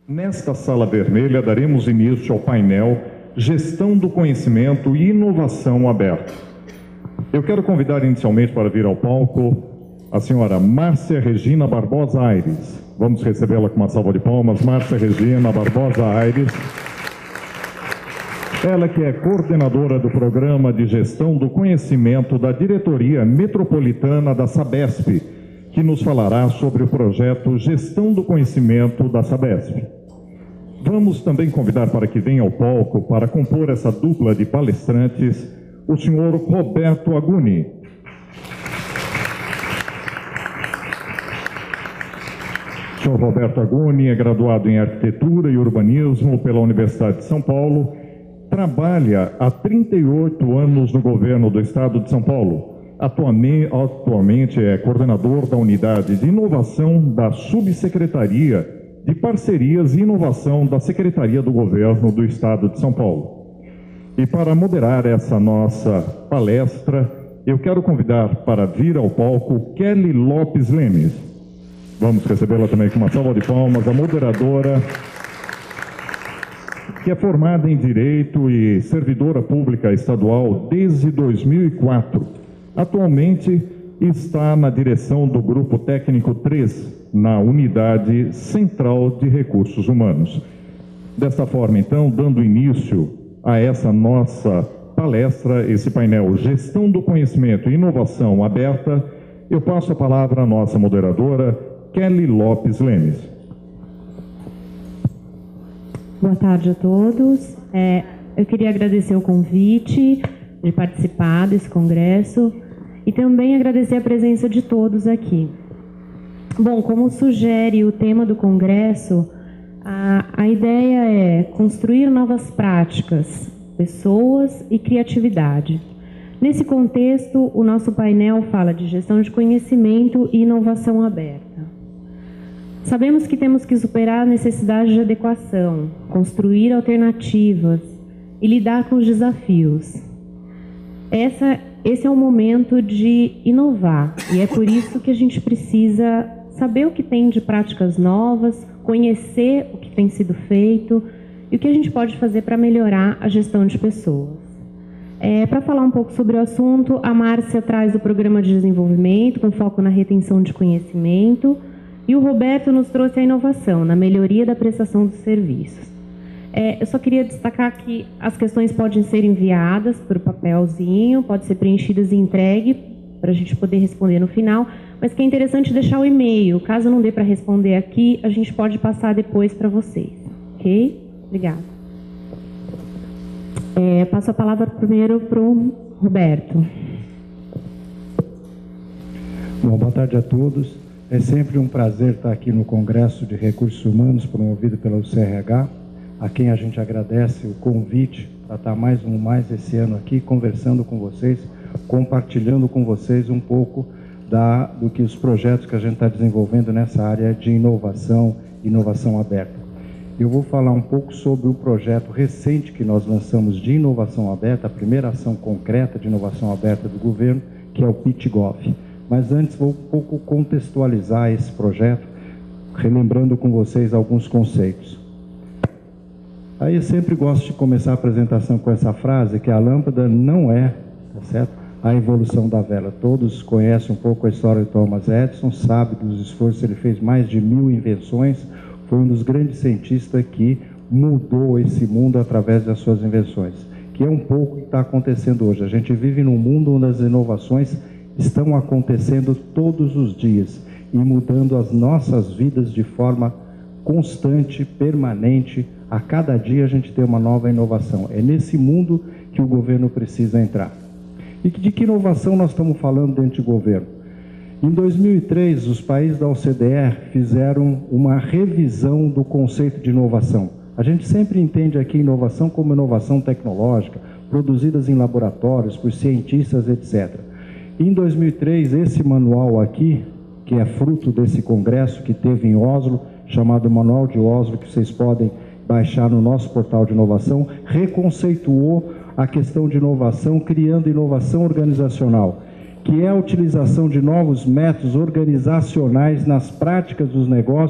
Nesta sala vermelha, daremos início ao painel Gestão do Conhecimento e Inovação Aberta. Eu quero convidar inicialmente para vir ao palco a senhora Márcia Regina Barbosa Aires. Vamos recebê-la com uma salva de palmas. Márcia Regina Barbosa Aires. Ela que é coordenadora do Programa de Gestão do Conhecimento da Diretoria Metropolitana da Sabesp, que nos falará sobre o projeto Gestão do Conhecimento da Sabesp. Vamos também convidar para que venha ao palco, para compor essa dupla de palestrantes, o senhor Roberto Aguni. O senhor Roberto Aguni é graduado em Arquitetura e Urbanismo pela Universidade de São Paulo, trabalha há 38 anos no governo do Estado de São Paulo. Atualmente é coordenador da Unidade de Inovação da Subsecretaria de Parcerias e Inovação da Secretaria do Governo do Estado de São Paulo. E para moderar essa nossa palestra, eu quero convidar para vir ao palco Kelly Lopes Lemes. Vamos recebê-la também com uma salva de palmas, a moderadora, que é formada em Direito e servidora pública estadual desde 2004. Atualmente está na direção do Grupo Técnico 3, na Unidade Central de Recursos Humanos. Desta forma, então, dando início a essa nossa palestra, esse painel Gestão do Conhecimento e Inovação Aberta, eu passo a palavra à nossa moderadora, Kelly Lopes Lemes. Boa tarde a todos. Eu queria agradecer o convite de participar desse congresso e também agradecer a presença de todos aqui. Bom, como sugere o tema do congresso, a ideia é construir novas práticas, pessoas e criatividade. Nesse contexto, o nosso painel fala de gestão de conhecimento e inovação aberta. Sabemos que temos que superar a necessidade de adequação, construir alternativas e lidar com os desafios. Esse é o momento de inovar, e é por isso que a gente precisa saber o que tem de práticas novas, conhecer o que tem sido feito e o que a gente pode fazer para melhorar a gestão de pessoas. Para falar um pouco sobre o assunto, a Márcia traz o Programa de Desenvolvimento, com foco na retenção de conhecimento, e o Roberto nos trouxe a inovação, na melhoria da prestação dos serviços. Eu só queria destacar que as questões podem ser enviadas por papelzinho, pode ser preenchidas e entregue para a gente poder responder no final, mas que é interessante deixar o e-mail. Caso não dê para responder aqui, a gente pode passar depois para vocês. Ok? Obrigada. Passo a palavra primeiro para o Roberto. Bom, boa tarde a todos. É sempre um prazer estar aqui no Congresso de Recursos Humanos, promovido pelo CRH, a quem a gente agradece o convite para estar mais esse ano aqui, conversando com vocês, compartilhando com vocês um pouco do que os projetos que a gente está desenvolvendo nessa área de inovação aberta. Eu vou falar um pouco sobre o projeto recente que nós lançamos de inovação aberta, a primeira ação concreta de inovação aberta do governo, que é o PitGov. Mas antes vou um pouco contextualizar esse projeto, relembrando com vocês alguns conceitos. Aí eu sempre gosto de começar a apresentação com essa frase, que a lâmpada não é, tá certo, a evolução da vela. Todos conhecem um pouco a história de Thomas Edison, sabem dos esforços, ele fez mais de 1000 invenções, foi um dos grandes cientistas que mudou esse mundo através das suas invenções, que é um pouco o que está acontecendo hoje. A gente vive num mundo onde as inovações estão acontecendo todos os dias e mudando as nossas vidas de forma constante, permanente. A cada dia a gente tem uma nova inovação. É nesse mundo que o governo precisa entrar. E de que inovação nós estamos falando dentro do governo? Em 2003, os países da OCDE fizeram uma revisão do conceito de inovação. A gente sempre entende aqui inovação como inovação tecnológica, produzidas em laboratórios por cientistas, etc. Em 2003, esse manual aqui, que é fruto desse congresso que teve em Oslo, chamado Manual de Oslo, que vocês podem baixar no nosso portal de inovação, reconceituou a questão de inovação, criando inovação organizacional, que é a utilização de novos métodos organizacionais nas práticas dos negócios,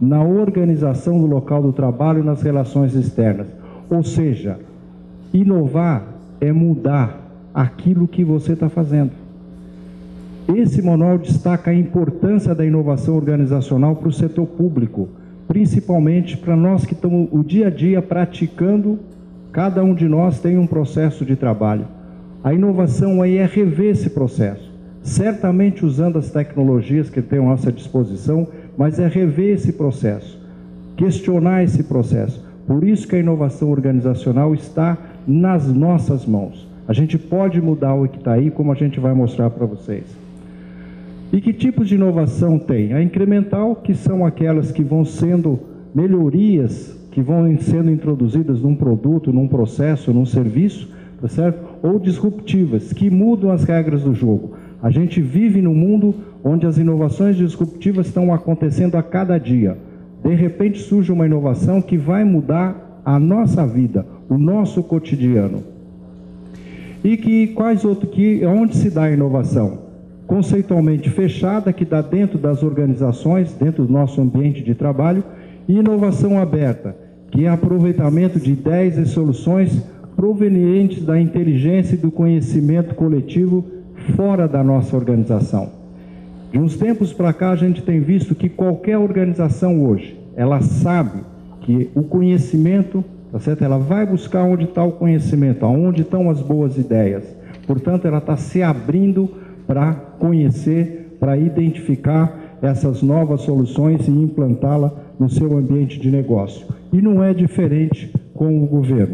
na organização do local do trabalho e nas relações externas. Ou seja, inovar é mudar aquilo que você está fazendo. Esse manual destaca a importância da inovação organizacional para o setor público, principalmente para nós que estamos o dia a dia praticando. Cada um de nós tem um processo de trabalho. A inovação aí é rever esse processo, certamente usando as tecnologias que tem à nossa disposição, mas é rever esse processo, questionar esse processo. Por isso que a inovação organizacional está nas nossas mãos. A gente pode mudar o que está aí, como a gente vai mostrar para vocês. E que tipos de inovação tem? A incremental, que são aquelas que vão sendo melhorias, que vão sendo introduzidas num produto, num processo, num serviço, tá certo? Ou disruptivas, que mudam as regras do jogo. A gente vive num mundo onde as inovações disruptivas estão acontecendo a cada dia. De repente surge uma inovação que vai mudar a nossa vida, o nosso cotidiano. E que onde se dá a inovação? Conceitualmente fechada, que dá dentro das organizações, dentro do nosso ambiente de trabalho, e inovação aberta, que é aproveitamento de ideias e soluções provenientes da inteligência e do conhecimento coletivo fora da nossa organização. De uns tempos para cá, a gente tem visto que qualquer organização hoje, ela sabe que o conhecimento, tá certo? Ela vai buscar onde está o conhecimento, aonde estão as boas ideias. Portanto, ela está se abrindo para conhecer, para identificar essas novas soluções e implantá-la no seu ambiente de negócio. E não é diferente com o governo.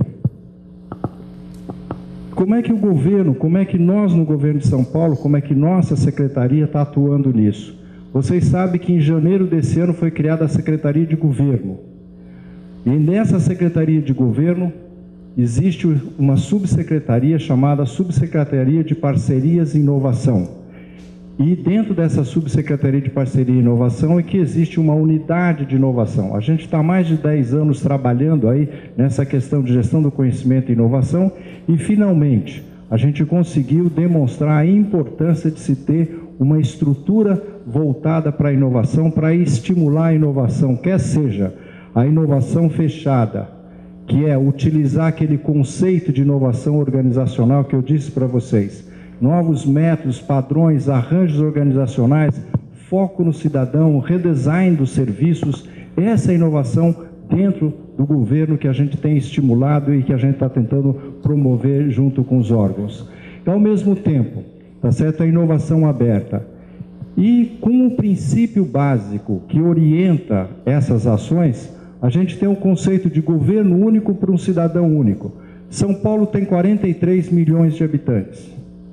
Como é que o governo, como é que nós no governo de São Paulo, como é que nossa secretaria está atuando nisso? Vocês sabem que em janeiro desse ano foi criada a Secretaria de Governo. E nessa Secretaria de Governo existe uma subsecretaria chamada Subsecretaria de Parcerias e Inovação. E dentro dessa Subsecretaria de Parceria e Inovação é que existe uma unidade de inovação. A gente está há mais de 10 anos trabalhando aí nessa questão de gestão do conhecimento e inovação e, finalmente, a gente conseguiu demonstrar a importância de se ter uma estrutura voltada para a inovação, para estimular a inovação, quer seja a inovação fechada, que é utilizar aquele conceito de inovação organizacional que eu disse para vocês, novos métodos, padrões, arranjos organizacionais, foco no cidadão, redesign dos serviços, essa inovação dentro do governo que a gente tem estimulado e que a gente está tentando promover junto com os órgãos. Então, ao mesmo tempo, tá certo? A inovação aberta. E com o princípio básico que orienta essas ações, a gente tem o conceito de governo único para um cidadão único. São Paulo tem 43 milhões de habitantes.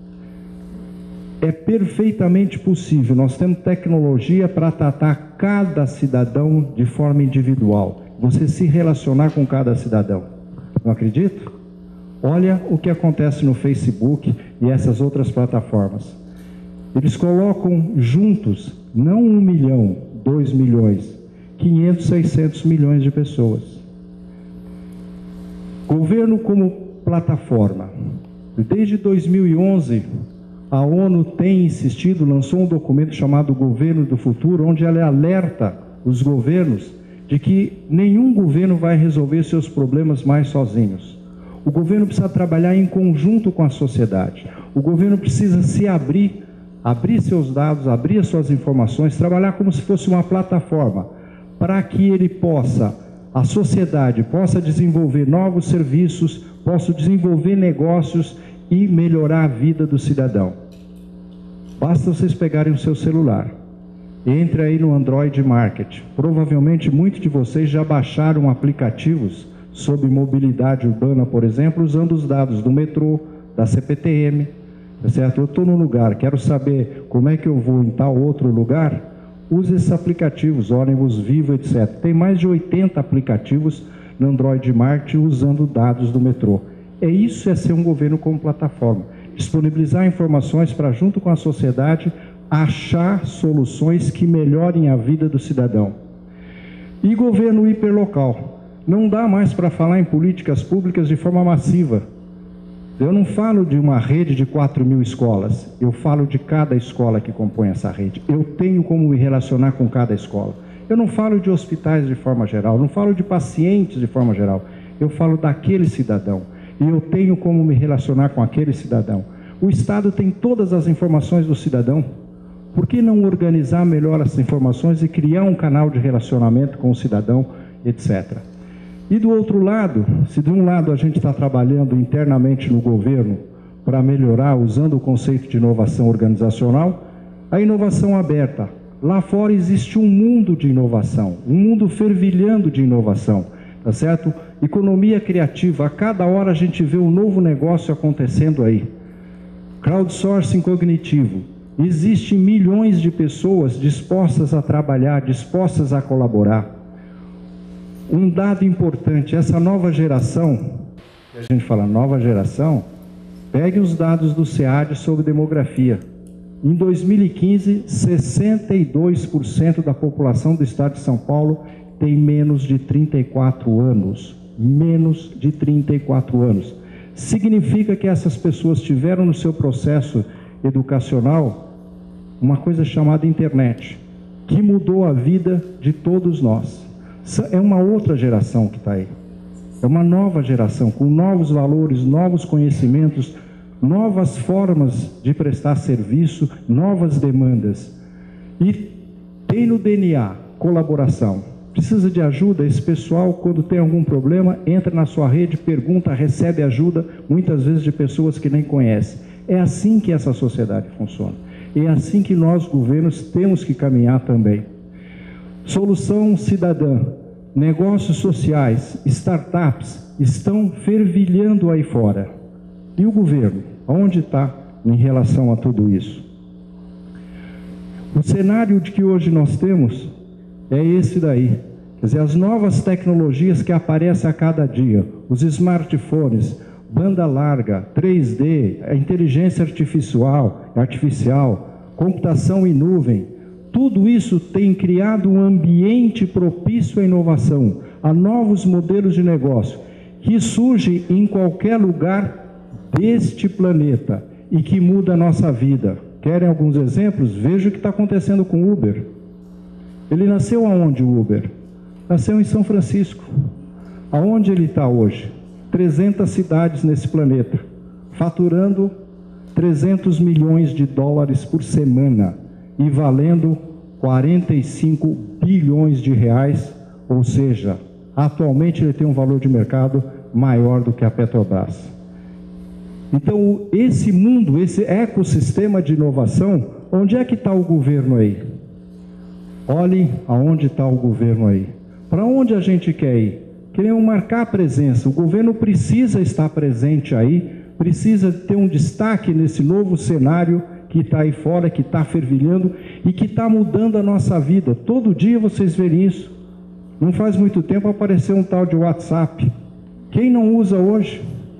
É perfeitamente possível, nós temos tecnologia para tratar cada cidadão de forma individual. Você se relacionar com cada cidadão. Não acredito? Olha o que acontece no Facebook e essas outras plataformas. Eles colocam juntos, não 1 milhão, 2 milhões, 500, 600 milhões de pessoas. Governo como plataforma. Desde 2011, a ONU tem insistido, lançou um documento chamado Governo do Futuro, onde ela alerta os governos de que nenhum governo vai resolver seus problemas mais sozinhos. O governo precisa trabalhar em conjunto com a sociedade. O governo precisa se abrir seus dados, abrir as suas informações, trabalhar como se fosse uma plataforma, para que ele possa, a sociedade possa desenvolver novos serviços, possa desenvolver negócios e melhorar a vida do cidadão. Basta vocês pegarem o seu celular. Entre aí no Android Market. Provavelmente muitos de vocês já baixaram aplicativos sobre mobilidade urbana, por exemplo, usando os dados do metrô, da CPTM, tá certo? Eu estou num lugar, quero saber como é que eu vou em tal outro lugar, use esses aplicativos, ônibus, Vivo, etc. Tem mais de 80 aplicativos no Android Market usando dados do metrô. Isso é ser um governo como plataforma. Disponibilizar informações para, junto com a sociedade, achar soluções que melhorem a vida do cidadão. E governo hiperlocal. Não dá mais para falar em políticas públicas de forma massiva. Eu não falo de uma rede de 4.000 escolas, eu falo de cada escola que compõe essa rede. Eu tenho como me relacionar com cada escola. Eu não falo de hospitais de forma geral, não falo de pacientes de forma geral. Eu falo daquele cidadão. E eu tenho como me relacionar com aquele cidadão. O Estado tem todas as informações do cidadão. Por que não organizar melhor essas informações e criar um canal de relacionamento com o cidadão, etc. E do outro lado, se de um lado a gente está trabalhando internamente no governo para melhorar, usando o conceito de inovação organizacional, a inovação aberta. Lá fora existe um mundo de inovação, um mundo fervilhando de inovação, tá certo? Economia criativa, a cada hora a gente vê um novo negócio acontecendo aí. Crowdsourcing cognitivo, existem milhões de pessoas dispostas a trabalhar, dispostas a colaborar. Um dado importante, essa nova geração, que a gente fala nova geração, pegue os dados do SEAD sobre demografia. Em 2015, 62% da população do estado de São Paulo tem menos de 34 anos. Menos de 34 anos. Significa que essas pessoas tiveram no seu processo educacional uma coisa chamada internet, que mudou a vida de todos nós. É uma outra geração que está aí. É uma nova geração, com novos valores, novos conhecimentos, novas formas de prestar serviço, novas demandas. E tem no DNA colaboração. Precisa de ajuda? Esse pessoal, quando tem algum problema, entra na sua rede, pergunta, recebe ajuda, muitas vezes de pessoas que nem conhecem. É assim que essa sociedade funciona. É assim que nós, governos, temos que caminhar também. Solução cidadã, negócios sociais, startups estão fervilhando aí fora. E o governo, onde está em relação a tudo isso? O cenário de que hoje nós temos é esse daí. Quer dizer, as novas tecnologias que aparecem a cada dia, os smartphones, banda larga, 3D, a inteligência artificial, computação em nuvem, tudo isso tem criado um ambiente propício à inovação, a novos modelos de negócio, que surgem em qualquer lugar deste planeta e que muda a nossa vida. Querem alguns exemplos? Veja o que está acontecendo com o Uber. Ele nasceu aonde, o Uber? Nasceu em São Francisco. Aonde ele está hoje? 300 cidades nesse planeta, faturando 300 milhões de dólares por semana e valendo 45 bilhões de reais, ou seja, atualmente ele tem um valor de mercado maior do que a Petrobras. Então, esse mundo, esse ecossistema de inovação, onde é que está o governo aí? Olhem aonde está o governo aí. Para onde a gente quer ir? Queremos marcar a presença. O governo precisa estar presente aí, precisa ter um destaque nesse novo cenário que está aí fora, que está fervilhando e que está mudando a nossa vida. Todo dia vocês verem isso. Não faz muito tempo apareceu um tal de WhatsApp. Quem não usa hoje?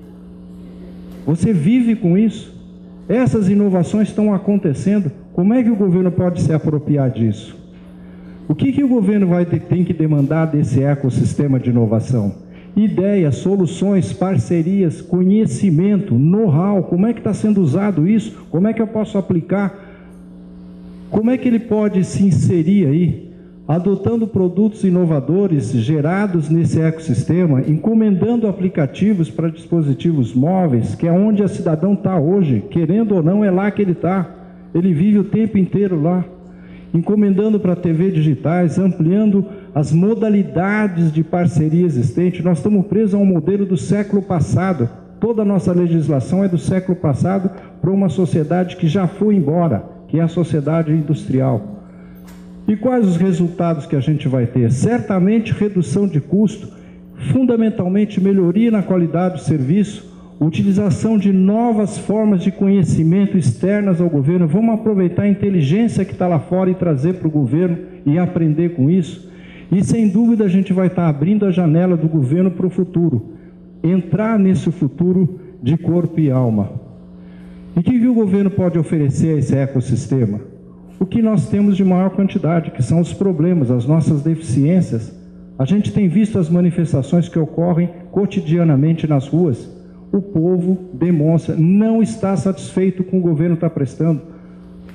Você vive com isso? Essas inovações estão acontecendo. Como é que o governo pode se apropriar disso? O que o governo tem que demandar desse ecossistema de inovação? Ideias, soluções, parcerias, conhecimento, know-how. Como é que está sendo usado isso? Como é que eu posso aplicar? Como é que ele pode se inserir aí? Adotando produtos inovadores gerados nesse ecossistema, encomendando aplicativos para dispositivos móveis, que é onde o cidadão está hoje, querendo ou não, é lá que ele está. Ele vive o tempo inteiro lá. Encomendando para TV digitais, ampliando as modalidades de parceria existente. Nós estamos presos a um modelo do século passado. Toda a nossa legislação é do século passado para uma sociedade que já foi embora, que é a sociedade industrial. E quais os resultados que a gente vai ter? Certamente redução de custo, fundamentalmente melhoria na qualidade do serviço, utilização de novas formas de conhecimento externas ao governo. Vamos aproveitar a inteligência que está lá fora e trazer para o governo e aprender com isso. E sem dúvida a gente vai estar abrindo a janela do governo para o futuro. Entrar nesse futuro de corpo e alma. E o que o governo pode oferecer a esse ecossistema? O que nós temos de maior quantidade, que são os problemas, as nossas deficiências. A gente tem visto as manifestações que ocorrem cotidianamente nas ruas. O povo demonstra, não está satisfeito com o que o governo está prestando.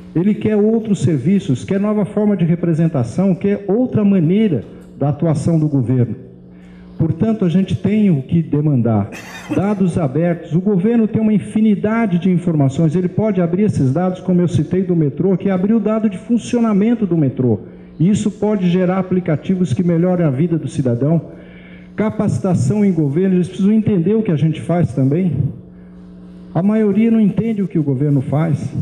ele quer outros serviços, quer nova forma de representação, quer outra maneira da atuação do governo. Portanto, a gente tem o que demandar. Dados abertos. O governo tem uma infinidade de informações. Ele pode abrir esses dados, como eu citei do metrô, que abriu o dado de funcionamento do metrô. E isso pode gerar aplicativos que melhorem a vida do cidadão. Capacitação em governo, eles precisam entender o que a gente faz também. A maioria não entende o que o governo faz.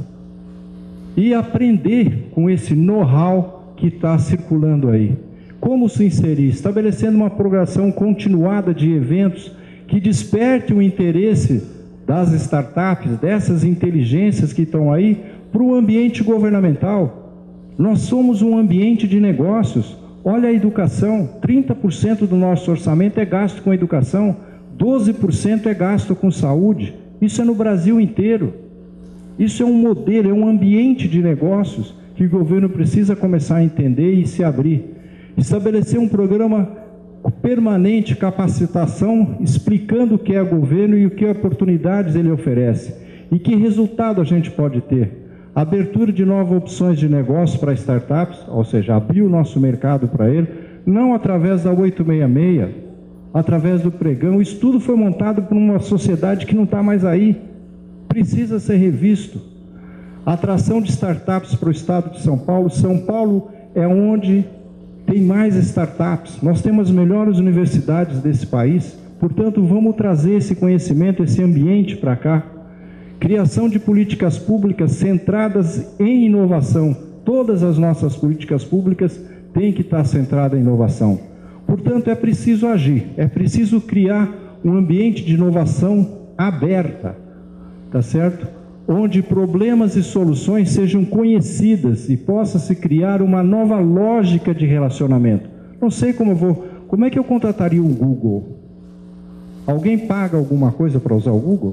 E aprender com esse know-how que está circulando aí. Como se inserir? Estabelecendo uma programação continuada de eventos que desperte o interesse das startups, dessas inteligências que estão aí, para o ambiente governamental. Nós somos um ambiente de negócios. Olha a educação, 30% do nosso orçamento é gasto com educação, 12% é gasto com saúde. Isso é no Brasil inteiro. Isso é um modelo, é um ambiente de negócios que o governo precisa começar a entender e se abrir. Estabelecer um programa permanente, capacitação, explicando o que é governo e o que oportunidades ele oferece. E que resultado a gente pode ter. Abertura de novas opções de negócio para startups, ou seja, abrir o nosso mercado para ele, não através da 866, através do pregão. Isso tudo foi montado por uma sociedade que não está mais aí. Precisa ser revisto. Atração de startups para o estado de São Paulo. São Paulo é onde tem mais startups. Nós temos as melhores universidades desse país. Portanto, vamos trazer esse conhecimento, esse ambiente para cá. Criação de políticas públicas centradas em inovação. Todas as nossas políticas públicas têm que estar centradas em inovação. Portanto, é preciso agir. É preciso criar um ambiente de inovação aberta. Tá certo? Onde problemas e soluções sejam conhecidas e possa-se criar uma nova lógica de relacionamento. Não sei como é que eu contrataria o Google? Alguém paga alguma coisa para usar o Google?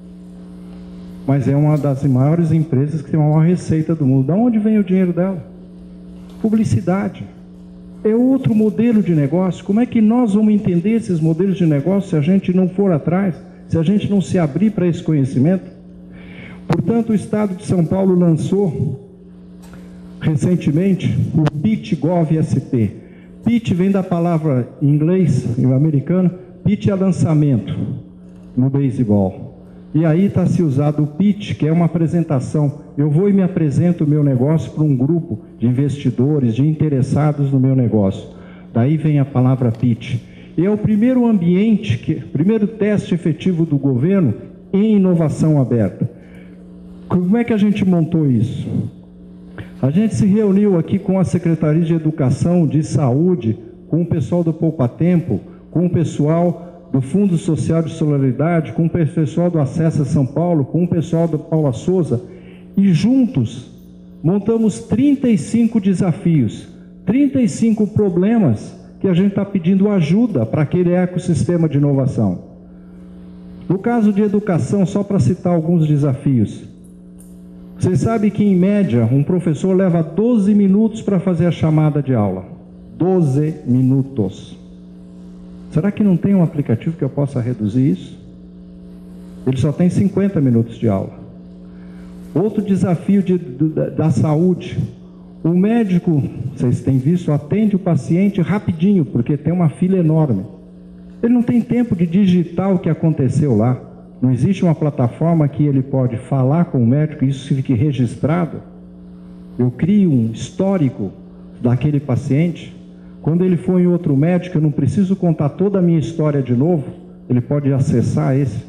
Mas é uma das maiores empresas que tem a maior receita do mundo. De onde vem o dinheiro dela? Publicidade. É outro modelo de negócio. Como é que nós vamos entender esses modelos de negócio se a gente não for atrás? Se a gente não se abrir para esse conhecimento? Portanto, o Estado de São Paulo lançou recentemente o PitGov-SP. Pit vem da palavra em inglês, em americano, pitch é lançamento no beisebol. E aí está se usado o pitch, que é uma apresentação. Eu vou e me apresento o meu negócio para um grupo de investidores, de interessados no meu negócio. Daí vem a palavra pitch. E é o primeiro ambiente, primeiro teste efetivo do governo em inovação aberta. Como é que a gente montou isso? A gente se reuniu aqui com a Secretaria de Educação, de Saúde, com o pessoal do Poupa Tempo, com o pessoal do Fundo Social de Solidariedade, com o pessoal do Acessa São Paulo, com o pessoal do Paula Souza, e juntos montamos 35 desafios, 35 problemas que a gente está pedindo ajuda para aquele ecossistema de inovação. No caso de educação, só para citar alguns desafios. Vocês sabem que, em média, um professor leva 12 minutos para fazer a chamada de aula. 12 minutos. Será que não tem um aplicativo que eu possa reduzir isso? Ele só tem 50 minutos de aula. Outro desafio da saúde. O médico, vocês têm visto, atende o paciente rapidinho, porque tem uma fila enorme. Ele não tem tempo de digitar o que aconteceu lá. Não existe uma plataforma que ele pode falar com o médico e isso fique registrado. Eu crio um histórico daquele paciente. Quando ele for em outro médico, eu não preciso contar toda a minha história de novo. Ele pode acessar esse.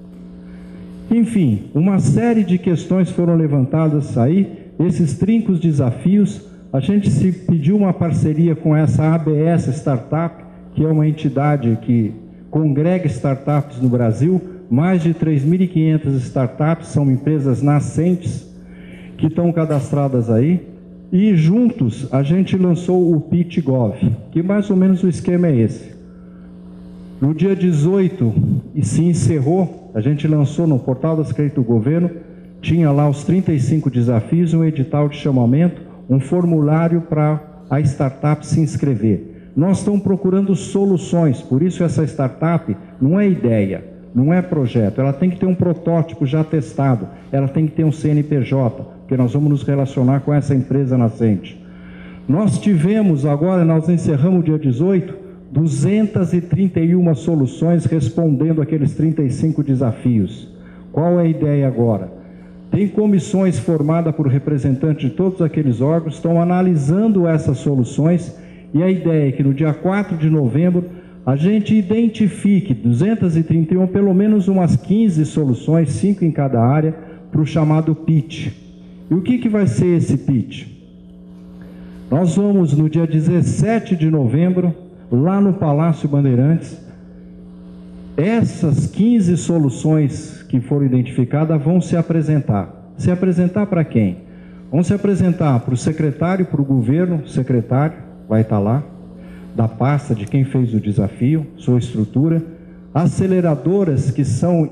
Enfim, uma série de questões foram levantadas aí. Esses 30 desafios, a gente se pediu uma parceria com essa ABS Startup, que é uma entidade que congrega startups no Brasil. Mais de 3.500 startups, são empresas nascentes que estão cadastradas aí. E juntos a gente lançou o PitGov, que mais ou menos o esquema é esse. No dia 18, e se encerrou, a gente lançou no portal da Secretaria do Governo, tinha lá os 35 desafios, um edital de chamamento, um formulário para a startup se inscrever. Nós estamos procurando soluções, por isso essa startup não é ideia. Não é projeto, ela tem que ter um protótipo já testado, ela tem que ter um CNPJ, porque nós vamos nos relacionar com essa empresa nascente. Nós tivemos agora, nós encerramos o dia 18, 231 soluções respondendo àqueles 35 desafios. Qual é a ideia agora? Tem comissões formadas por representantes de todos aqueles órgãos, estão analisando essas soluções, e a ideia é que no dia 4 de novembro a gente identifique 231, pelo menos umas 15 soluções, 5 em cada área, para o chamado pitch. E o que vai ser esse pitch? Nós vamos no dia 17 de novembro, lá no Palácio Bandeirantes, essas 15 soluções que foram identificadas vão se apresentar. Se apresentar para quem? Vão se apresentar para o secretário, para o governo, o secretário vai estar lá, da pasta de quem fez o desafio, sua estrutura, aceleradoras que são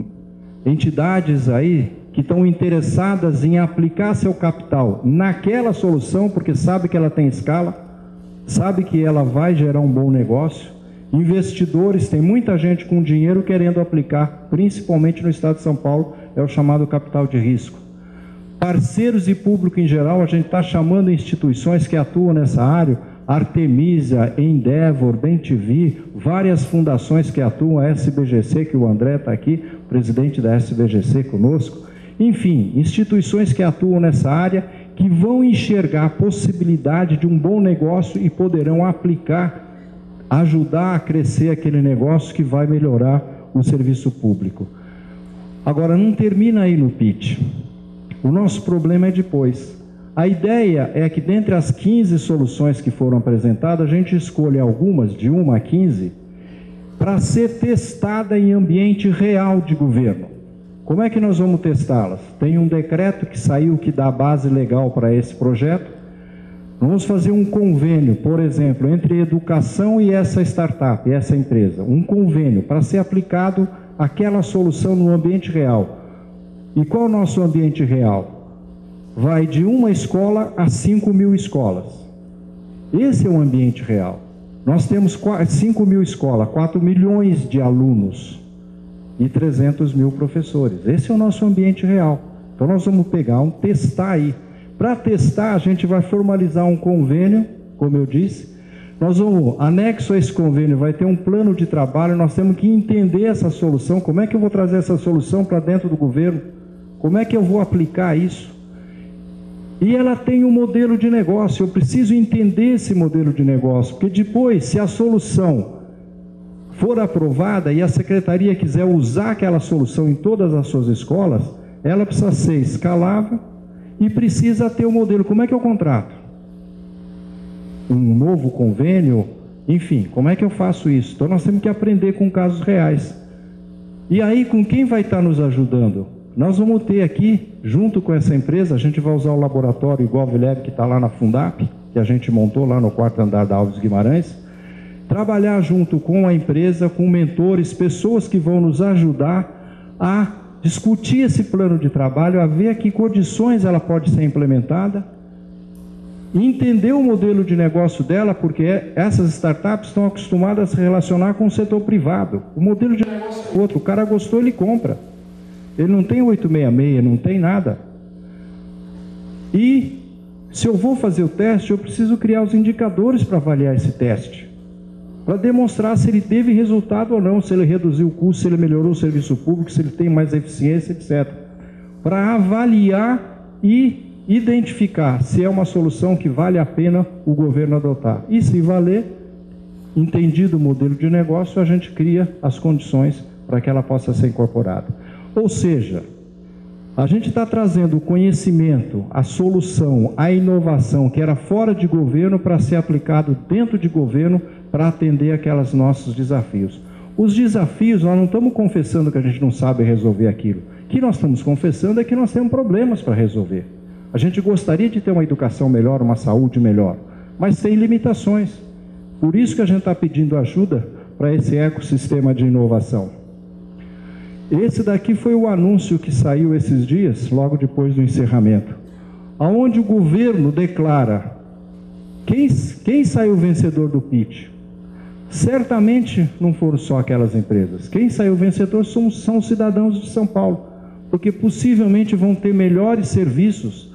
entidades aí que estão interessadas em aplicar seu capital naquela solução, porque sabe que ela tem escala, sabe que ela vai gerar um bom negócio. Investidores, tem muita gente com dinheiro querendo aplicar, principalmente no estado de São Paulo, é o chamado capital de risco. Parceiros e público em geral, a gente está chamando instituições que atuam nessa área, Artemisia, Endeavor, BenTV, várias fundações que atuam, a SBGC, que o André está aqui, presidente da SBGC conosco. Enfim, instituições que atuam nessa área, que vão enxergar a possibilidade de um bom negócio e poderão aplicar, ajudar a crescer aquele negócio que vai melhorar o serviço público. Agora, não termina aí no pitch. O nosso problema é depois. A ideia é que dentre as 15 soluções que foram apresentadas, a gente escolhe algumas, de 1 a 15, para ser testada em ambiente real de governo. Como é que nós vamos testá-las? Tem um decreto que saiu que dá base legal para esse projeto. Vamos fazer um convênio, por exemplo, entre educação e essa startup, essa empresa. Um convênio para ser aplicado aquela solução no ambiente real. E qual é o nosso ambiente real? Vai de uma escola a 5.000 escolas. Esse é o ambiente real. Nós temos 5.000 escolas, 4 milhões de alunos e 300 mil professores. Esse é o nosso ambiente real. Então nós vamos pegar, testar aí. Para testar, a gente vai formalizar um convênio, como eu disse. Nós vamos, anexo a esse convênio, vai ter um plano de trabalho. Nós temos que entender essa solução. Como é que eu vou trazer essa solução para dentro do governo? Como é que eu vou aplicar isso? E ela tem um modelo de negócio. Eu preciso entender esse modelo de negócio, porque depois, se a solução for aprovada e a secretaria quiser usar aquela solução em todas as suas escolas, ela precisa ser escalável e precisa ter um modelo. Como é que eu contrato? Um novo convênio? Enfim, como é que eu faço isso? Então nós temos que aprender com casos reais. E aí, com quem vai estar nos ajudando? Nós vamos ter aqui, junto com essa empresa, a gente vai usar o laboratório GovLab que está lá na Fundap, que a gente montou lá no 4º andar da Alves Guimarães, trabalhar junto com a empresa, com mentores, pessoas que vão nos ajudar a discutir esse plano de trabalho, a ver que condições ela pode ser implementada, entender o modelo de negócio dela, porque essas startups estão acostumadas a se relacionar com o setor privado. O modelo de negócio é outro, o cara gostou, ele compra. Ele não tem 866, não tem nada. E se eu vou fazer o teste, eu preciso criar os indicadores para avaliar esse teste, para demonstrar se ele teve resultado ou não, se ele reduziu o custo, se ele melhorou o serviço público, se ele tem mais eficiência, etc. Para avaliar e identificar se é uma solução que vale a pena o governo adotar. E se valer, entendido o modelo de negócio, a gente cria as condições para que ela possa ser incorporada. Ou seja, a gente está trazendo o conhecimento, a solução, a inovação que era fora de governo para ser aplicado dentro de governo para atender aqueles nossos desafios. Os desafios, nós não estamos confessando que a gente não sabe resolver aquilo. O que nós estamos confessando é que nós temos problemas para resolver. A gente gostaria de ter uma educação melhor, uma saúde melhor, mas tem limitações. Por isso que a gente está pedindo ajuda para esse ecossistema de inovação. Esse daqui foi o anúncio que saiu esses dias, logo depois do encerramento, onde o governo declara quem saiu vencedor do pitch. Certamente não foram só aquelas empresas. Quem saiu vencedor são cidadãos de São Paulo, porque possivelmente vão ter melhores serviços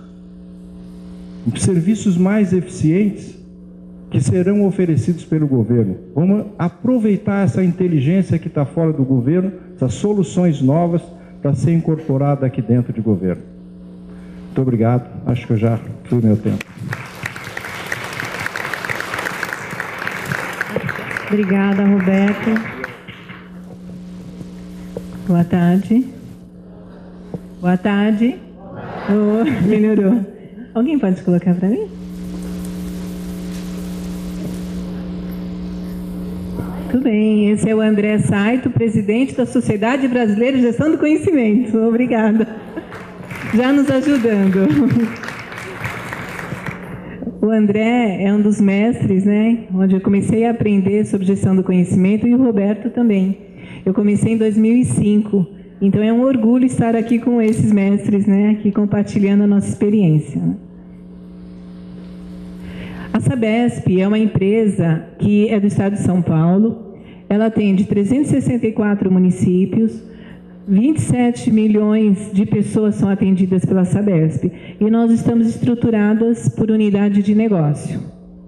mais eficientes, que serão oferecidos pelo governo. Vamos aproveitar essa inteligência que está fora do governo, essas soluções novas, para ser incorporada aqui dentro do governo. Muito obrigado, acho que eu já fui meu tempo. Obrigada, Roberto. Boa tarde. Boa tarde. Oh, melhorou. Alguém pode colocar para mim? Tudo bem, esse é o André Saito, presidente da Sociedade Brasileira de Gestão do Conhecimento. Obrigada. Já nos ajudando. O André é um dos mestres, né, onde eu comecei a aprender sobre gestão do conhecimento, e o Roberto também. Eu comecei em 2005, então é um orgulho estar aqui com esses mestres, né, aqui compartilhando a nossa experiência. A Sabesp é uma empresa que é do estado de São Paulo. Ela atende 364 municípios, 27 milhões de pessoas são atendidas pela Sabesp, e nós estamos estruturadas por unidade de negócio.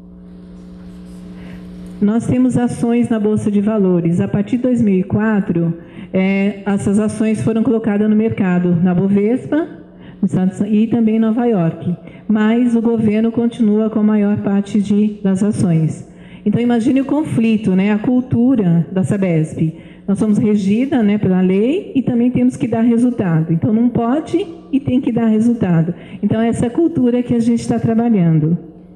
Nós temos ações na Bolsa de Valores. A partir de 2004, essas ações foram colocadas no mercado, na Bovespa e também em Nova York. Mas o governo continua com a maior parte das ações. Então, imagine o conflito, né? A cultura da Sabesp. Nós somos regida, né, pela lei, e também temos que dar resultado. Então, não pode e tem que dar resultado. Então, essa cultura que a gente está trabalhando.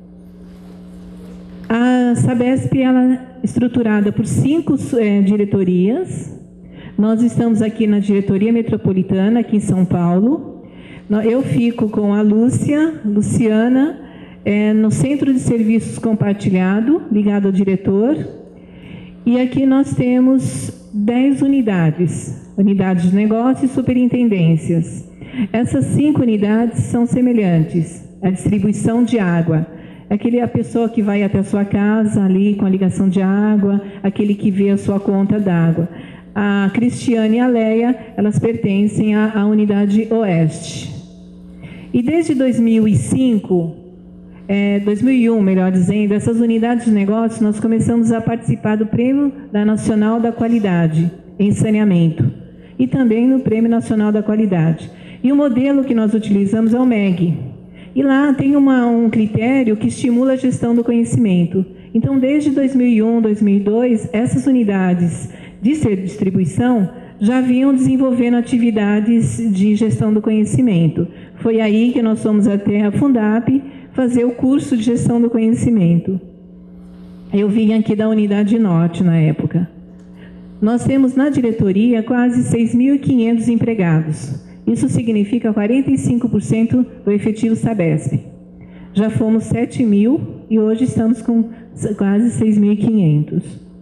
A Sabesp ela é estruturada por 5 diretorias. Nós estamos aqui na diretoria metropolitana, aqui em São Paulo. Eu fico com a Luciana, no Centro de Serviços Compartilhado, ligado ao diretor. E aqui nós temos 10 unidades de negócio e superintendências. Essas 5 unidades são semelhantes. A distribuição de água, a pessoa que vai até a sua casa ali com a ligação de água, aquele que vê a sua conta d'água. A Cristiane e a Leia, elas pertencem à unidade Oeste. E desde 2001, melhor dizendo, essas unidades de negócio, nós começamos a participar do Prêmio Nacional da Qualidade em Saneamento e também no Prêmio Nacional da Qualidade. E o modelo que nós utilizamos é o MEG. E lá tem um critério que estimula a gestão do conhecimento. Então, desde 2001, 2002, essas unidades de distribuição já vinham desenvolvendo atividades de gestão do conhecimento. Foi aí que nós fomos até a Fundap fazer o curso de gestão do conhecimento. Eu vim aqui da Unidade Norte na época. Nós temos na diretoria quase 6.500 empregados. Isso significa 45% do efetivo Sabesp. Já fomos 7.000 e hoje estamos com quase 6.500.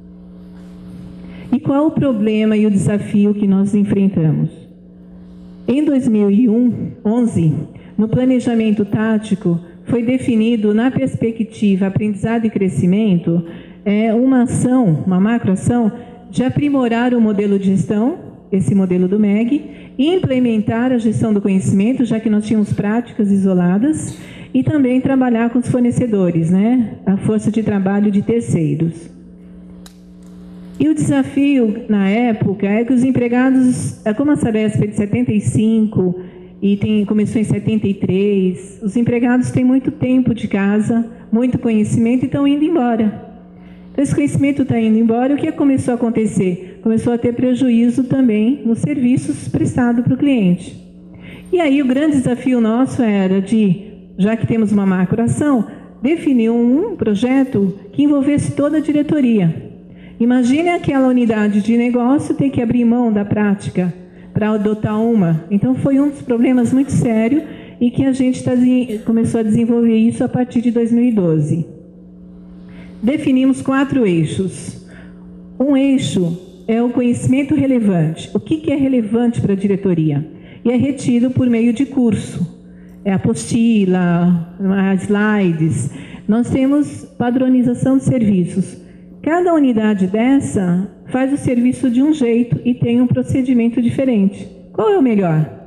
E qual o problema e o desafio que nós enfrentamos? Em 2011, no planejamento tático, foi definido na perspectiva aprendizado e crescimento uma macroação de aprimorar o modelo de gestão, esse modelo do MEG, implementar a gestão do conhecimento, já que nós tínhamos práticas isoladas, e também trabalhar com os fornecedores, né? A força de trabalho de terceiros. E o desafio, na época, é que os empregados, como a Sabesp é de 75 e começou em 73, os empregados têm muito tempo de casa, muito conhecimento e estão indo embora. Então, esse conhecimento está indo embora, e o que começou a acontecer? Começou a ter prejuízo também nos serviços prestados para o cliente. E aí o grande desafio nosso era já que temos uma macroação, definir um projeto que envolvesse toda a diretoria. Imagine aquela unidade de negócio ter que abrir mão da prática para adotar uma. Então, foi um dos problemas muito sérios e que a gente começou a desenvolver isso a partir de 2012. Definimos 4 eixos. Um eixo é o conhecimento relevante. O que é relevante para a diretoria? E é retido por meio de curso. É apostila, slides. Nós temos padronização de serviços. Cada unidade dessa faz o serviço de um jeito e tem um procedimento diferente. Qual é o melhor?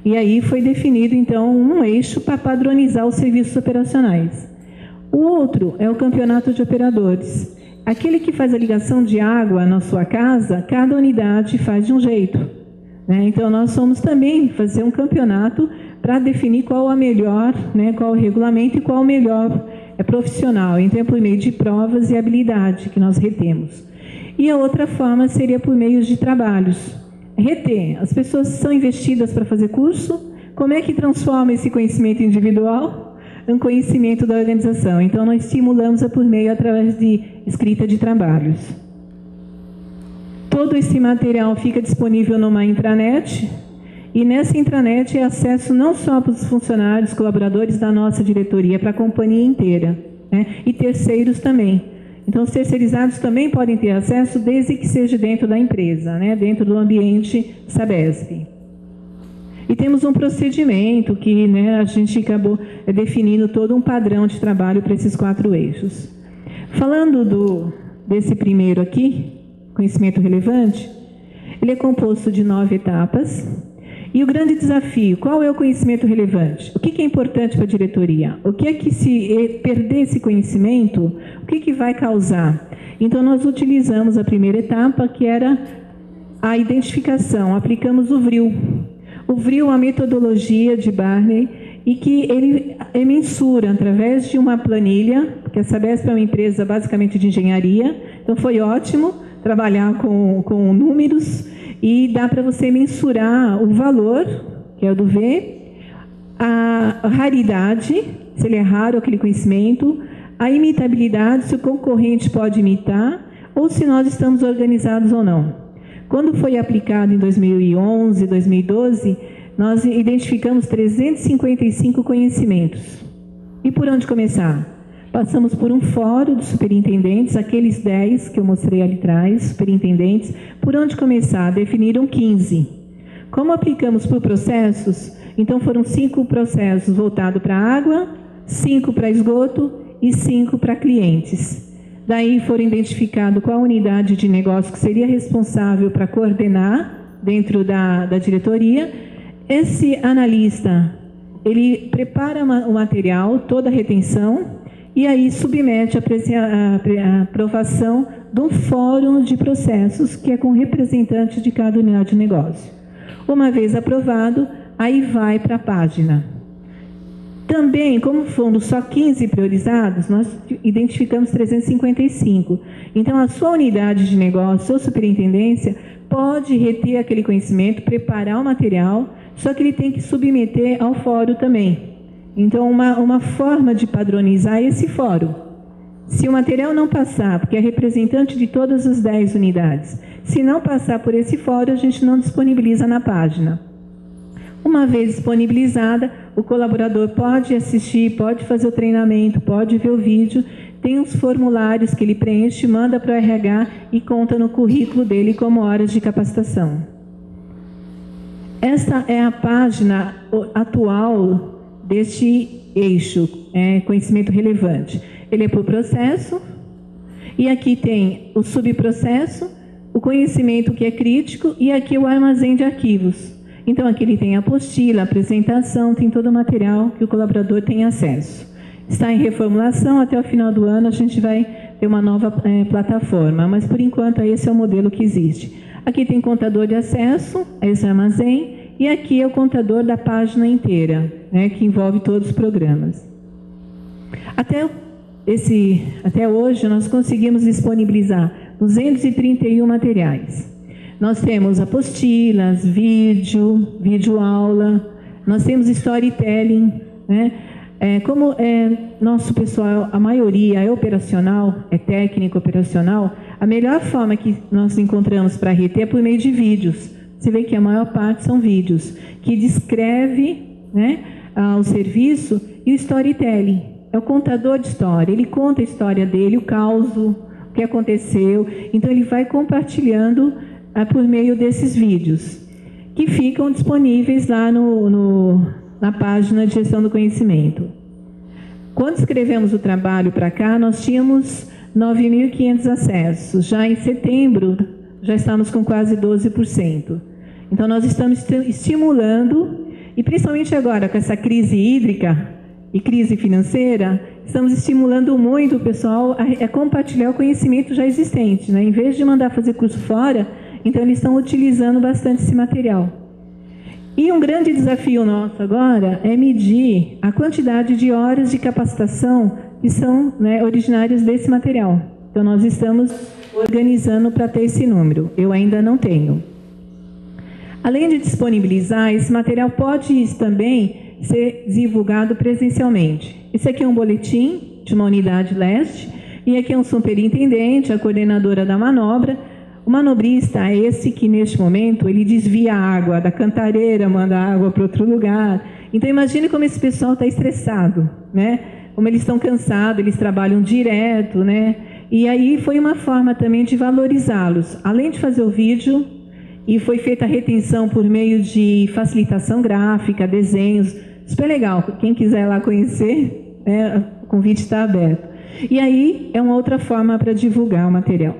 E aí foi definido, então, um eixo para padronizar os serviços operacionais. O outro é o campeonato de operadores. Aquele que faz a ligação de água na sua casa, cada unidade faz de um jeito, né? Então, nós vamos também fazer um campeonato para definir qual a melhor, né, qual o regulamento e qual o melhor profissional, então por meio de provas e habilidade que nós retemos. E a outra forma seria por meio de trabalhos. Reter, as pessoas são investidas para fazer curso, como é que transforma esse conhecimento individual em conhecimento da organização? Então, nós estimulamos por meio através de escrita de trabalhos. Todo esse material fica disponível numa intranet, e nessa intranet é acesso não só para os funcionários, colaboradores da nossa diretoria, para a companhia inteira, né? E terceiros também. Então, os terceirizados também podem ter acesso, desde que seja dentro da empresa, né? Dentro do ambiente Sabesp. E temos um procedimento que, né, a gente acabou definindo todo um padrão de trabalho para esses 4 eixos. Falando desse primeiro aqui, conhecimento relevante, ele é composto de 9 etapas. E o grande desafio, qual é o conhecimento relevante? O que é importante para a diretoria? O que é que, se perder esse conhecimento, o que vai causar? Então, nós utilizamos a primeira etapa, que era a identificação. Aplicamos o VRIL. O VRIL é uma metodologia de Barney e que ele mensura através de uma planilha, porque a Sabesp é uma empresa basicamente de engenharia, então foi ótimo trabalhar com números, e dá para você mensurar o valor, que é o do V, a raridade, se ele é raro aquele conhecimento, a imitabilidade, se o concorrente pode imitar, ou se nós estamos organizados ou não. Quando foi aplicado em 2011, 2012, nós identificamos 355 conhecimentos. E por onde começar? Passamos por um fórum dos superintendentes, aqueles 10 que eu mostrei ali atrás, superintendentes. Por onde começar? Definiram 15. Como aplicamos por processos, então foram 5 processos voltados para água, 5 para esgoto e 5 para clientes. Daí foram identificados qual unidade de negócio que seria responsável para coordenar dentro da diretoria. Esse analista, ele prepara o material, toda a retenção, e aí submete a aprovação de um fórum de processos, que é com representantes de cada unidade de negócio. Uma vez aprovado, aí vai para a página. Também, como foram só 15 priorizados, nós identificamos 355. Então, a sua unidade de negócio, sua superintendência, pode reter aquele conhecimento, preparar o material, só que ele tem que submeter ao fórum também. Então, uma forma de padronizar é esse fórum. Se o material não passar, porque é representante de todas as 10 unidades, se não passar por esse fórum, a gente não disponibiliza na página. Uma vez disponibilizada, o colaborador pode assistir, pode fazer o treinamento, pode ver o vídeo, tem os formulários que ele preenche, manda para o RH e conta no currículo dele como horas de capacitação. Esta é a página atual deste eixo, conhecimento relevante. Ele é por processo, e aqui tem o subprocesso, o conhecimento que é crítico, e aqui o armazém de arquivos. Então, aqui ele tem a apostila, a apresentação, tem todo o material que o colaborador tem acesso. Está em reformulação, até o final do ano a gente vai ter uma nova plataforma, mas por enquanto esse é o modelo que existe. Aqui tem contador de acesso a esse armazém, e aqui é o contador da página inteira, né, que envolve todos os programas. Até hoje, nós conseguimos disponibilizar 231 materiais. Nós temos apostilas, vídeo aula, nós temos storytelling, né? Como nosso pessoal, a maioria é operacional, é técnico operacional, a melhor forma que nós encontramos para reter é por meio de vídeos. Você vê que a maior parte são vídeos que descreve, né, o serviço, e o storytelling. É o contador de história, ele conta a história dele, o caos, o que aconteceu. Então, ele vai compartilhando por meio desses vídeos, que ficam disponíveis lá na página de gestão do conhecimento. Quando escrevemos o trabalho para cá, nós tínhamos 9.500 acessos. Já em setembro, já estamos com quase 12%. Então, nós estamos estimulando E principalmente agora, com essa crise hídrica e crise financeira, estamos estimulando muito o pessoal a compartilhar o conhecimento já existente, né? Em vez de mandar fazer curso fora, então eles estão utilizando bastante esse material. E um grande desafio nosso agora é medir a quantidade de horas de capacitação que são, né, originárias desse material. Então nós estamos organizando para ter esse número. Eu ainda não tenho. Além de disponibilizar, esse material pode também ser divulgado presencialmente. Esse aqui é um boletim de uma unidade leste, e aqui é um superintendente, a coordenadora da manobra. O manobrista é esse que, neste momento, ele desvia a água da cantareira, manda a água para outro lugar. Então, imagine como esse pessoal está estressado, né? Como eles estão cansados, eles trabalham direto, né? E aí foi uma forma também de valorizá-los. Além de fazer o vídeo, e foi feita a retenção por meio de facilitação gráfica, desenhos, super legal. Quem quiser lá conhecer, né, o convite está aberto. E aí é uma outra forma para divulgar o material.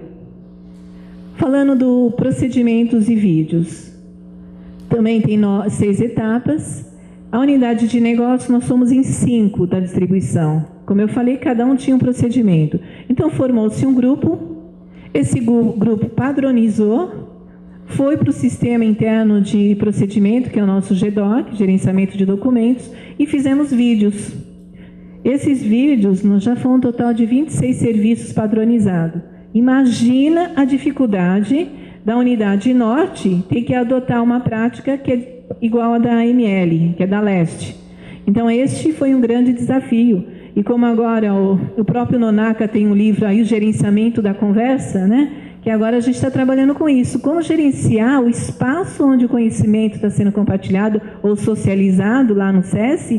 Falando do procedimentos e vídeos, também tem 6 etapas. A unidade de negócio, nós somos em 5 da distribuição. Como eu falei, cada um tinha um procedimento. Então, formou-se um grupo, esse grupo padronizou, foi para o sistema interno de procedimento, que é o nosso GDOC, Gerenciamento de Documentos, e fizemos vídeos. Esses vídeos, nós já foram um total de 26 serviços padronizados. Imagina a dificuldade da unidade norte ter que adotar uma prática que é igual à da AML, que é da leste. Então, este foi um grande desafio. E como agora o próprio Nonaka tem um livro aí, o Gerenciamento da Conversa, né? Que agora a gente está trabalhando com isso. Como gerenciar o espaço onde o conhecimento está sendo compartilhado ou socializado lá no SESI,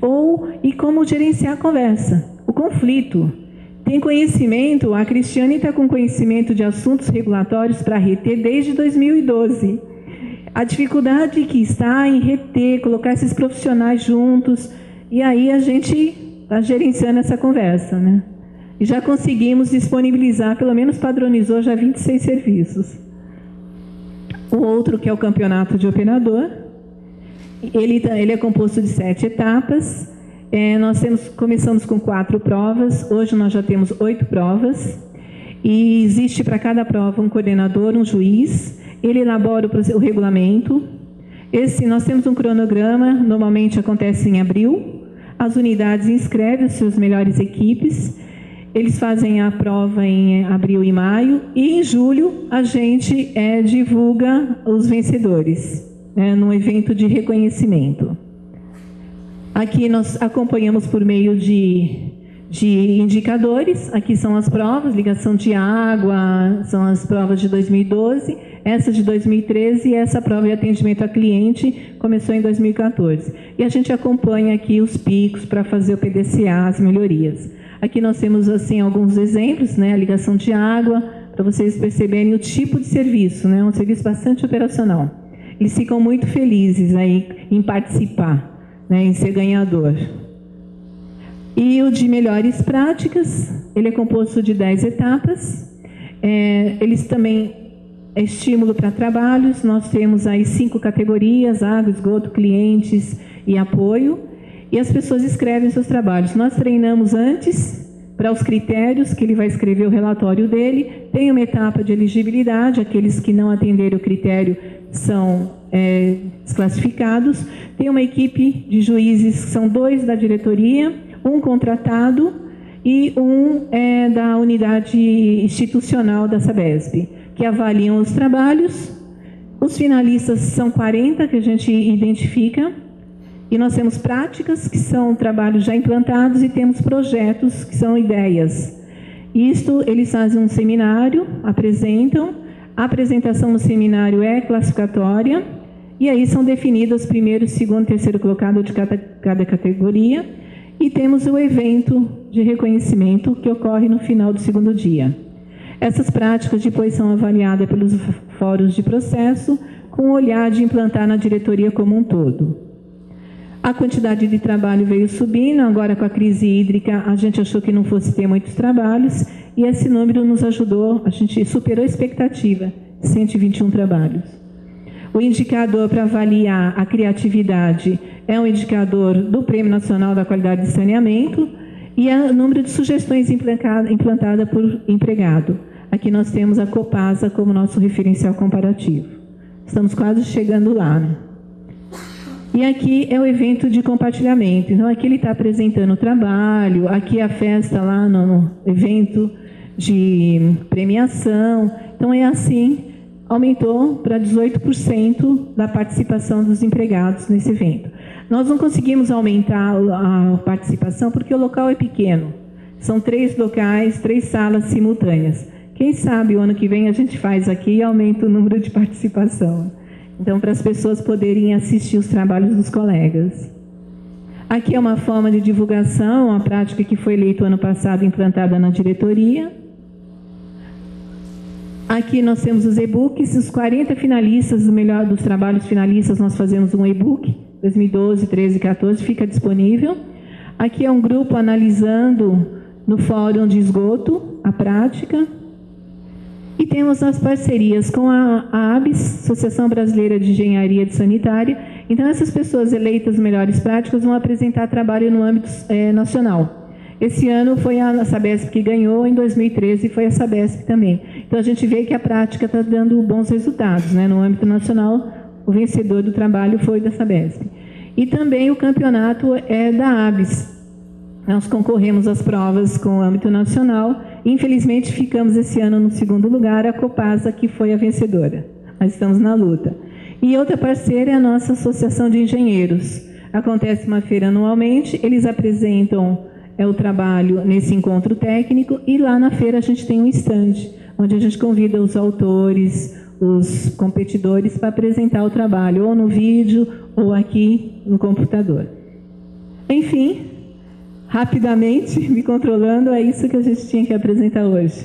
e como gerenciar a conversa, o conflito. Tem conhecimento, a Cristiane está com conhecimento de assuntos regulatórios para reter desde 2012. A dificuldade que está em reter, colocar esses profissionais juntos, e aí a gente está gerenciando essa conversa, né? E já conseguimos disponibilizar, pelo menos padronizou já 26 serviços. O outro, que é o campeonato de operador, ele é composto de 7 etapas. Começamos com 4 provas, hoje nós já temos 8 provas, e existe para cada prova um coordenador, um juiz, ele elabora o regulamento. Nós temos um cronograma, normalmente acontece em abril, as unidades inscrevem as suas melhores equipes, eles fazem a prova em abril e maio, e em julho a gente divulga os vencedores, num evento de reconhecimento. Aqui nós acompanhamos por meio de indicadores. Aqui são as provas, ligação de água, são as provas de 2012, essa de 2013 e essa prova de atendimento a cliente começou em 2014. E a gente acompanha aqui os picos para fazer o PDCA, as melhorias. Aqui nós temos assim alguns exemplos, né? A ligação de água, para vocês perceberem o tipo de serviço, né? Um serviço bastante operacional. Eles ficam muito felizes aí em participar, né? Em ser ganhador. E o de melhores práticas, ele é composto de 10 etapas. Eles também estímulo para trabalhos. Nós temos aí 5 categorias: água, esgoto, clientes e apoio. E as pessoas escrevem seus trabalhos. Nós treinamos antes para os critérios, que ele vai escrever o relatório dele. Tem uma etapa de elegibilidade, aqueles que não atenderem o critério são desclassificados. Tem uma equipe de juízes, são 2 da diretoria, um contratado e um da unidade institucional da Sabesp, que avaliam os trabalhos. Os finalistas são 40 que a gente identifica. E nós temos práticas, que são trabalhos já implantados, e temos projetos, que são ideias. Isto, eles fazem um seminário, apresentam. A apresentação no seminário é classificatória, e aí são definidos primeiro, segundo, terceiro colocado de cada categoria. E temos o evento de reconhecimento, que ocorre no final do 2º dia. Essas práticas depois são avaliadas pelos fóruns de processo, com o olhar de implantar na diretoria como um todo. A quantidade de trabalho veio subindo, agora com a crise hídrica a gente achou que não fosse ter muitos trabalhos, e esse número nos ajudou, a gente superou a expectativa, 121 trabalhos. O indicador para avaliar a criatividade é um indicador do Prêmio Nacional da Qualidade de Saneamento e o número de sugestões implantada por empregado. Aqui nós temos a Copasa como nosso referencial comparativo. Estamos quase chegando lá, né? E aqui é o evento de compartilhamento. Então, aqui ele está apresentando o trabalho, aqui é a festa lá no evento de premiação. Então, é assim, aumentou para 18% da participação dos empregados nesse evento. Nós não conseguimos aumentar a participação porque o local é pequeno. São 3 locais, 3 salas simultâneas. Quem sabe o ano que vem a gente faz aqui e aumenta o número de participação. Então, para as pessoas poderem assistir os trabalhos dos colegas. Aqui é uma forma de divulgação, uma prática que foi eleita o ano passado, implantada na diretoria. Aqui nós temos os e-books, os 40 finalistas, o melhor dos trabalhos finalistas, nós fazemos um e-book, 2012, 13 e 14, fica disponível. Aqui é um grupo analisando no fórum de esgoto a prática. E temos as parcerias com a ABS, Associação Brasileira de Engenharia de Sanitária. Então, essas pessoas eleitas melhores práticas vão apresentar trabalho no âmbito nacional. Esse ano foi a Sabesp que ganhou, em 2013 foi a Sabesp também. Então, a gente vê que a prática está dando bons resultados, né? No âmbito nacional, o vencedor do trabalho foi da Sabesp. E também o campeonato é da ABS. Nós concorremos às provas com o âmbito nacional. Infelizmente, ficamos esse ano no 2º lugar, a Copasa, que foi a vencedora. Mas estamos na luta. E outra parceira é a nossa Associação de Engenheiros. Acontece uma feira anualmente, eles apresentam o trabalho nesse encontro técnico e lá na feira a gente tem um stand, onde a gente convida os autores, os competidores para apresentar o trabalho, ou no vídeo, ou aqui no computador. Enfim, rapidamente, me controlando, é isso que a gente tinha que apresentar hoje.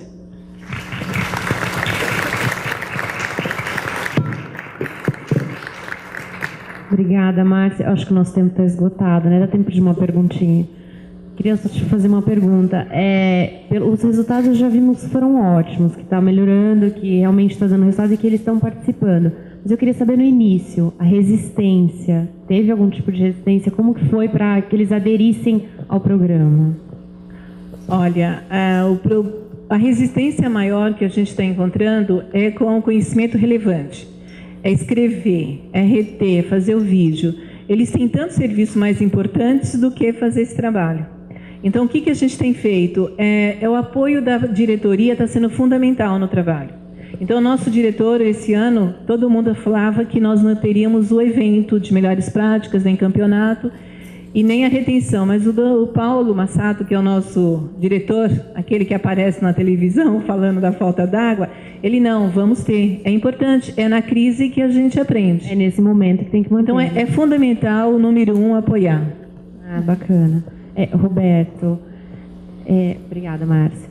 Obrigada, Márcia. Acho que o nosso tempo está esgotado, né? Dá tempo de uma perguntinha. Queria só te fazer uma pergunta. Os resultados já vimos que foram ótimos, que está melhorando, que realmente está dando resultado e que eles estão participando. Mas eu queria saber no início, a resistência. Teve algum tipo de resistência? Como que foi para que eles aderissem ao programa? Olha, a resistência maior que a gente está encontrando é com o conhecimento relevante. É escrever, é reter, fazer o vídeo. Eles têm tantos serviços mais importantes do que fazer esse trabalho. Então, o que a gente tem feito? O apoio da diretoria está sendo fundamental no trabalho. Então, o nosso diretor, esse ano, todo mundo falava que nós não teríamos o evento de melhores práticas, nem campeonato, e nem a retenção. Mas o Paulo Massato, que é o nosso diretor, aquele que aparece na televisão falando da falta d'água, ele não, vamos ter. É importante, é na crise que a gente aprende. É nesse momento que tem que manter. Então, é fundamental, o número 1, apoiar. Ah, bacana. Roberto, obrigada, Márcia.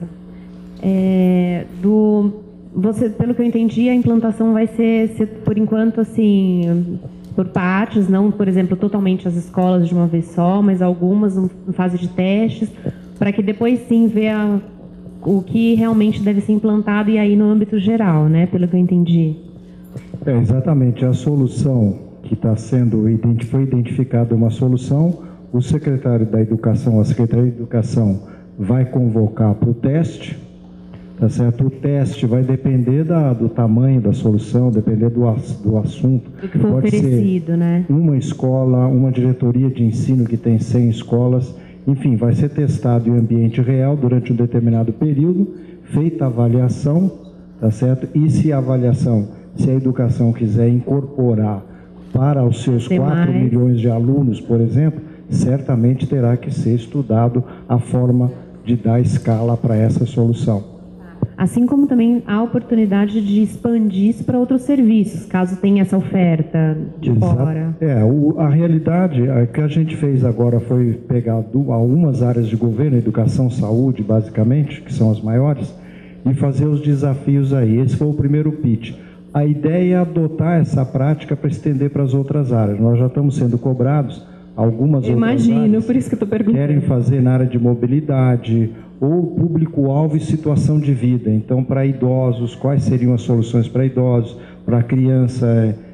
Você, pelo que eu entendi, a implantação vai ser, por enquanto, assim, por partes, não, por exemplo, totalmente as escolas de uma vez só, mas algumas em fase de testes, para que depois sim veja o que realmente deve ser implantado e aí no âmbito geral, né, pelo que eu entendi. Exatamente, a solução que está sendo foi identificada uma solução. O secretário da Educação, a Secretaria de Educação, vai convocar para o teste, tá certo? O teste vai depender do tamanho da solução, depender do assunto. Do que for oferecido, né? Uma escola, uma diretoria de ensino que tem 100 escolas, enfim, vai ser testado em ambiente real durante um determinado período, feita a avaliação, tá certo? E se a avaliação, se a educação quiser incorporar para os seus 4 milhões de alunos, por exemplo, certamente terá que ser estudado a forma de dar escala para essa solução. Assim como também há oportunidade de expandir isso para outros serviços, caso tenha essa oferta de fora. A realidade que a gente fez agora foi pegar algumas áreas de governo, educação, saúde, basicamente, que são as maiores, e fazer os desafios aí. Esse foi o primeiro pitch. A ideia é adotar essa prática para estender para as outras áreas. Nós já estamos sendo cobrados. Algumas outras áreas por isso que eu estou perguntando. Querem fazer na área de mobilidade ou público-alvo e situação de vida. Então, para idosos, quais seriam as soluções para idosos? Para criança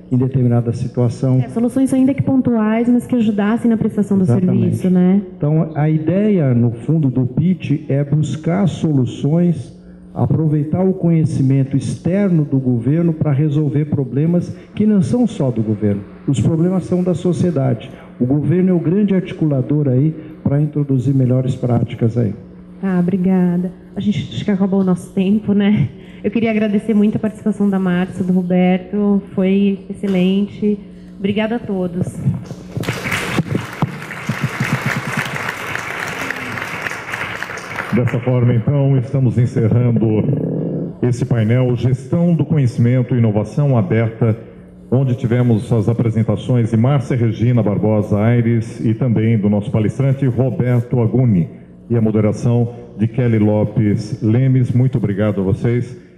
em determinada situação. Soluções ainda que pontuais, mas que ajudassem na prestação do serviço, né? Então, a ideia, no fundo, do PIT é buscar soluções, aproveitar o conhecimento externo do governo para resolver problemas que não são só do governo. Os problemas são da sociedade. O governo é o grande articulador aí para introduzir melhores práticas aí. Ah, obrigada. A gente acho que acabou o nosso tempo, né? Eu queria agradecer muito a participação da Márcia, do Roberto, foi excelente. Obrigada a todos. Dessa forma, então, estamos encerrando esse painel Gestão do Conhecimento e Inovação Aberta, onde tivemos as apresentações de Márcia Regina Barbosa Aires e também do nosso palestrante Roberto Aguni, e a moderação de Kelly Lopes Lemes. Muito obrigado a vocês.